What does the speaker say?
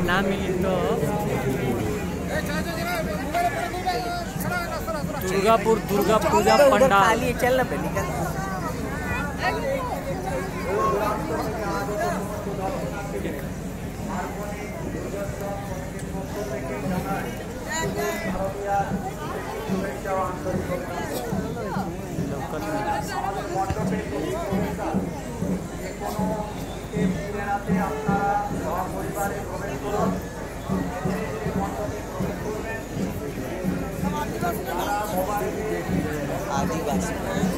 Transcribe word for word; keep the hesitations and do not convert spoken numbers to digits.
ना मिली तो दुर्गापुर दुर्गा पूजा पंडाल चल ना पहले आदिवासी